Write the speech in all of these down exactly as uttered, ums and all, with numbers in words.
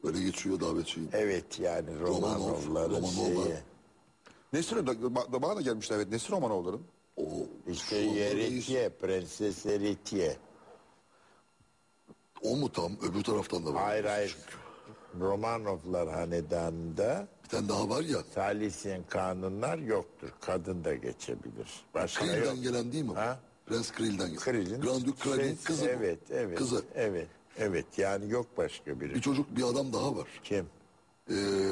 Öyle geçiyor davetçiyim. Evet yani Romanovların Romanovlar. şeyi. Nesrin da, da- bana da gelmişti evet. Nesrin Romanovların. O İşte şu anda reis- Yeretiye, Prenses Yeretiye. O mu tam? Öbür taraftan da var. Hayır birisi hayır. çünkü. Romanovlar hanedanında Bir tane daha var ya. Salisiyen kanunlar yoktur. Kadın da geçebilir. Başka yok. Krill'den gelen değil mi? Ha? Prens Krill'den gelen. Krill'in Grand Duke Krill'in şey- kızı bu. Evet, evet. Kızı. Evet, evet. Yani yok başka biri. Bir çocuk, bir adam daha var. Kim? Ee,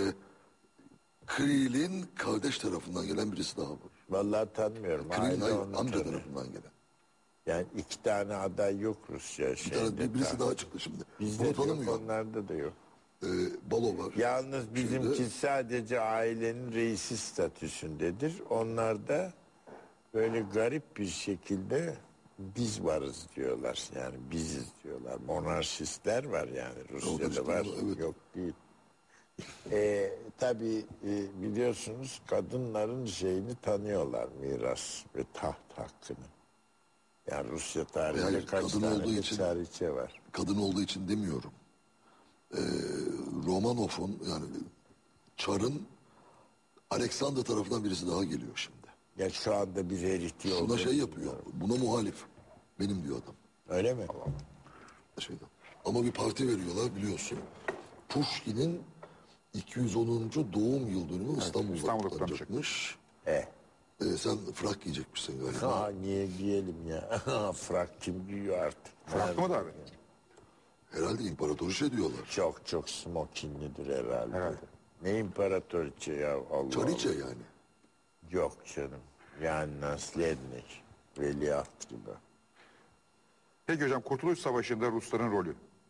Krill'in kardeş tarafından gelen birisi daha var. Vallahi tanımıyorum. Krill'in Aile hayır, onu amca tanıyor. tarafından gelen. Yani iki tane aday yok Rusya Bir şeyinde. tane bir- birisi Ta- daha çıktı şimdi. Bizde Bunu de yok, tanımıyor. onlarda da yok. Ee, Balo var. Yalnız bizimki Şeyde- sadece ailenin reisi statüsündedir. Onlar da böyle garip bir şekilde biz varız diyorlar. Yani biziz diyorlar. Monarşistler var yani Rusya'da işte, var. evet. Yok değil. Ee, tabii e, biliyorsunuz kadınların şeyini tanıyorlar, miras ve taht hakkını. Yani Rusya tarihinde Hayır, kaç kadın tane olduğu de için- çariçe var. Kadın olduğu için demiyorum. Ee, Romanov'un yani Çar'ın Alexander tarafından birisi daha geliyor şimdi. Ya şu anda bir herifti Şuna oldu. şey yapıyor. Buna muhalif. Benim diyor adam. Öyle mi? Şeyden. Ama bir parti veriyorlar biliyorsun. Pushkin'in iki yüz onuncu doğum yıl dönümü İstanbul'da İstanbul'da kutlanacakmış. E. Ee, sen frak giyecekmişsin galiba. Ha, niye giyelim ya? Frak kim giyiyor artık? Frak mı da abi? Herhalde imparatoriçe diyorlar. Çok çok smokinlidir herhalde. Herhalde. Ne imparatoriçe ya Allah Çariçe Allah. yani. Yok canım. Yani naslednik. Veliaht gibi. Peki hocam Kurtuluş Savaşı'nda Rusların rolü.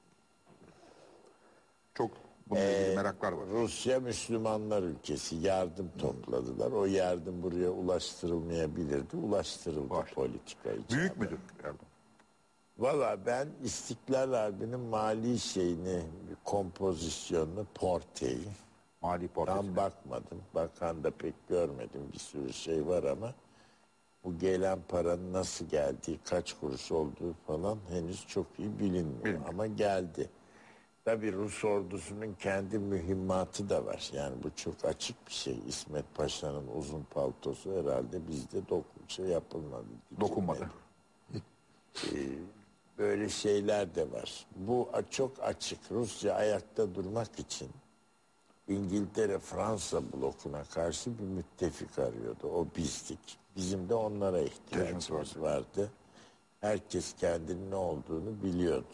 Çok bununla ilgili meraklar var. Rusya Müslümanlar ülkesi. Yardım topladılar. O yardım buraya ulaştırılmayabilirdi. Ulaştırıldı Var. politika icabı. Büyük müdür yardım? Valla ben İstiklal Harbi'nin mali şeyini, kompozisyonunu, porteyi Mali portresi. tam bakmadım. Bakan da pek görmedim. Bir sürü şey var ama bu gelen paranın nasıl geldiği, kaç kuruş olduğu falan henüz çok iyi bilinmiyor. Bilmiyorum. Ama geldi. Tabii Rus ordusunun kendi mühimmatı da var. Yani bu çok açık bir şey. İsmet Paşa'nın uzun paltosu herhalde bizde dokun şey yapılmadı. Dokunmadı. Böyle şeyler de var. Bu a- çok açık. Rusya ayakta durmak için İngiltere, Fransa blokuna karşı bir müttefik arıyordu. O bizdik. Bizim de onlara ihtiyacımız İhtiyacımız vardı. Herkes kendinin ne olduğunu biliyordu.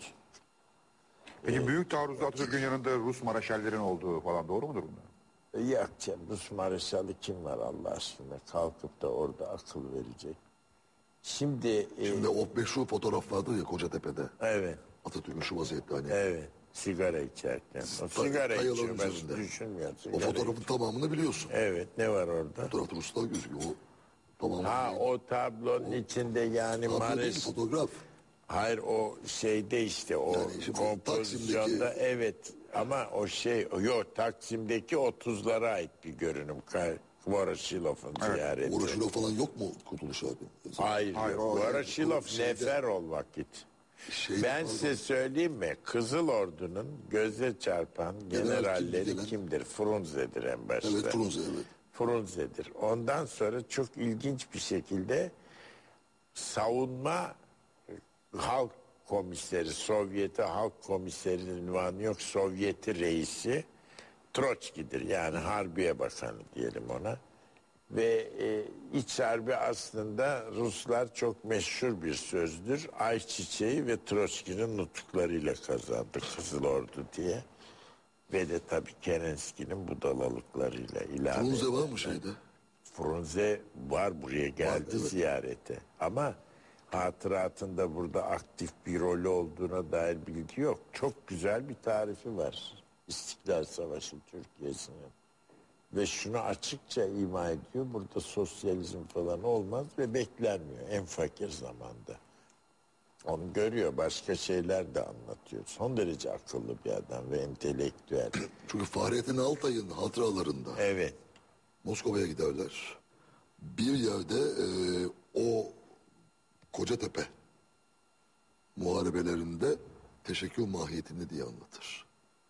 Peki büyük taarruzda Atatürk'ün yanında Rus maraşallerin olduğu falan doğru mudur bunlar? E, Yok canım, Rus Mareşalı kim var Allah aşkına kalkıp da orada akıl verecek. Şimdi, e, Şimdi o meşhur fotoğraf vardı ya Kocatepe'de. evet, Atatürk'ün şu vaziyette hani. evet, sigara içerken. O sigara kayaların içiyor, ben üzerinde. düşünmüyorum. O sigara fotoğrafın içiyor. tamamını biliyorsun. Evet, ne var orada? Fotoğrafta Ruslar gözüküyor. O tamamı. Ha, o tablonun içinde yani Tablo değil, Mareş... fotoğraf. Hayır, o şeyde işte o Yani şimdi kompozisyonda Taksim'deki- evet ama o şey yok Taksim'deki otuzlara ait bir görünüm. Ka- Voroşilov'un ziyareti. Voroshilov falan yok mu Kurtuluş abi? Hayır, Hayır, yok. o- Voroşilov o şeyde- nefer ol vakit. Şey, Ben pardon. size söyleyeyim mi? Kızıl Ordu'nun göze çarpan General generalleri kim gelen? kimdir? Frunze'dir en başta. Evet Frunze evet. Frunze'dir. Ondan sonra çok ilginç bir şekilde savunma halk komiseri, Sovyeti halk komiseri ünvanı yok, Sovyeti reisi Troçki'dir. Yani Harbiye Bakanı diyelim ona. Ve e, iç harbi aslında Ruslar çok meşhur bir sözdür. Ayçiçeği ve Troçki'nin nutuklarıyla kazandı Kızıl Ordu diye. Ve de tabii Kerenski'nin budalalıklarıyla ilave. Frunze var mı şeyde? Frunze var, buraya geldi evet. ziyarete. Ama hatıratında burada aktif bir rolü olduğuna dair bilgi yok. Çok güzel bir tarifi var İstiklal Savaşı Türkiye'sinin. Ve şunu açıkça ima ediyor. Burada sosyalizm falan olmaz ve beklenmiyor en fakir zamanda. Onu görüyor. Başka şeyler de anlatıyor. Son derece akıllı bir adam ve entelektüel. Çünkü Fahrettin Altay'ın hatıralarında Evet. Moskova'ya giderler. Bir yerde e, o Kocatepe muharebelerinde teşekkür mahiyetini diye anlatır.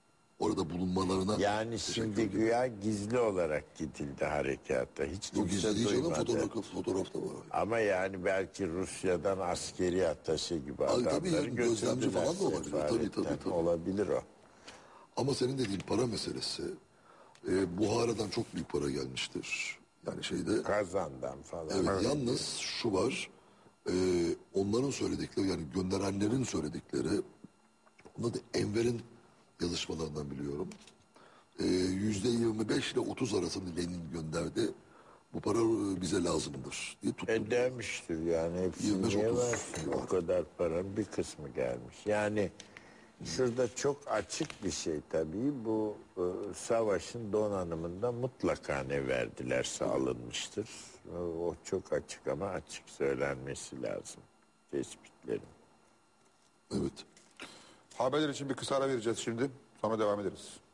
orada bulunmalarına Yani teşekkür şimdi ederim. güya gizli olarak gidildi harekata. Hiç O kimse gizli değil canım, duymadı. fotoğraf, fotoğrafta var. Ama yani belki Rusya'dan askeri attaşe gibi Ay, tabii adamları yani gözlemci götürdüler falan da olabilir. Tabii, sefaretten. tabii, tabii. Olabilir o. Ama senin dediğin para meselesi, e, Buhara'dan çok büyük para gelmiştir. Yani şeyde, Kazan'dan falan. evet, yalnız şu var, e, onların söyledikleri, yani gönderenlerin söyledikleri, onu da Enver'in yazışmalarından biliyorum. E, Yüzde yirmi beş ile otuz arasında Lenin gönderdi. Bu para e, bize lazımdır diye tuttu. E demiştir yani hepsini yirmi beş niye otuz versin? civarı. O kadar paranın bir kısmı gelmiş. Yani şurada çok açık bir şey tabii. Bu e, savaşın donanımında mutlaka ne verdilerse alınmıştır. O, o çok açık ama açık söylenmesi lazım tespitlerin. Evet. Haberler için bir kısa ara vereceğiz şimdi. Sonra devam ederiz.